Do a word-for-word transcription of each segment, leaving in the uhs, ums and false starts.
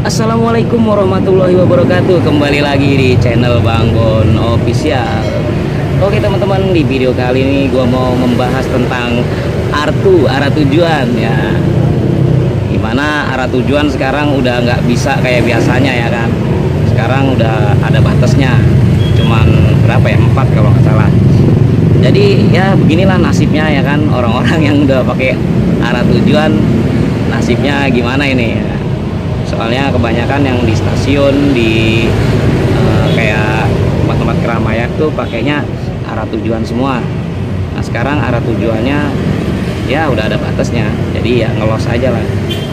Assalamualaikum warahmatullahi wabarakatuh. Kembali lagi di channel Bang Gon Official. Oke teman-teman, di video kali ini gua mau membahas tentang artu, arah tujuan ya. Gimana arah tujuan sekarang udah nggak bisa kayak biasanya ya kan. Sekarang udah ada batasnya, cuman berapa ya, empat kalau nggak salah. Jadi ya beginilah nasibnya ya kan, orang-orang yang udah pakai arah tujuan nasibnya gimana ini ya. Soalnya kebanyakan yang di stasiun, di uh, kayak tempat-tempat keramaian tuh pakainya arah tujuan semua. Nah sekarang arah tujuannya ya udah ada batasnya, jadi ya ngelos aja lah.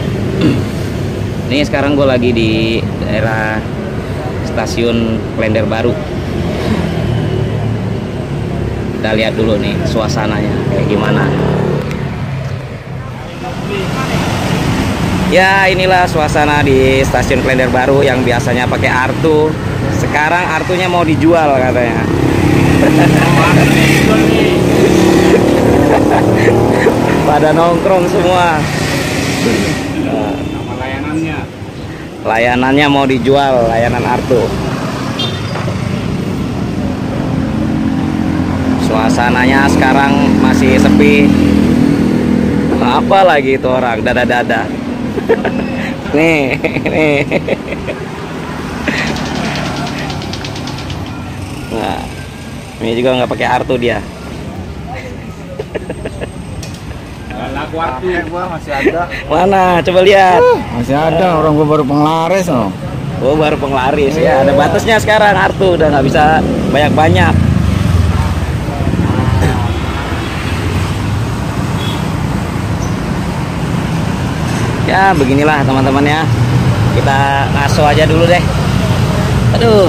Ini sekarang gue lagi di daerah stasiun Klender Baru. Kita lihat dulu nih suasananya kayak gimana. Ya inilah suasana di stasiun Klender Baru yang biasanya pakai artu. Sekarang artunya mau dijual katanya. Pada nongkrong semua. Nama layanannya? Layanannya mau dijual, layanan artu. Suasananya sekarang masih sepi. Apa lagi itu orang dada-dada. nih, nih. Nah, ini juga nggak pakai artu dia. Laku artu ya gua masih ada. Mana? Coba lihat. Masih ada, orang gua baru penglaris loh. Oh, baru penglaris ya. Ada batasnya sekarang artu, udah nggak bisa banyak-banyak. Ya beginilah teman-teman ya, kita ngaso aja dulu deh. Aduh.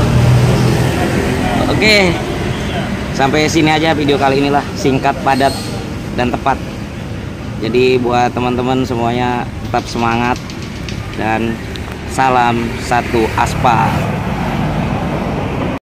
Oke, sampai sini aja video kali inilah, singkat, padat, dan tepat. Jadi buat teman-teman semuanya tetap semangat dan salam satu aspal.